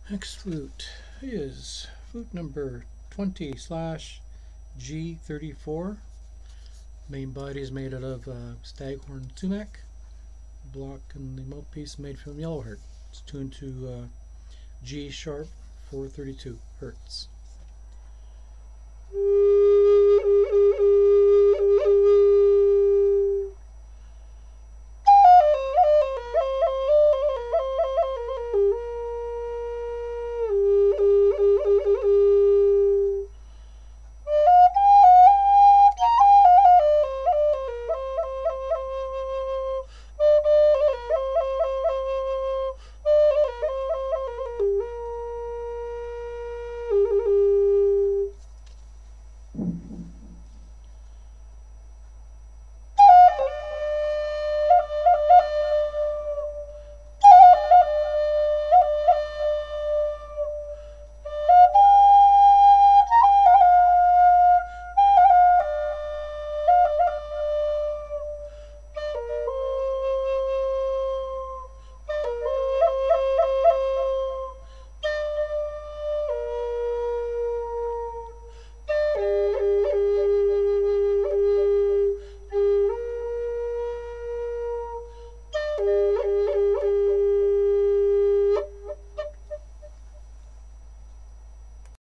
Next flute is flute number 20/G34. Main body is made out of Staghorn sumac. Block and the mouthpiece made from yellowheart. It's tuned to G sharp 432 Hertz.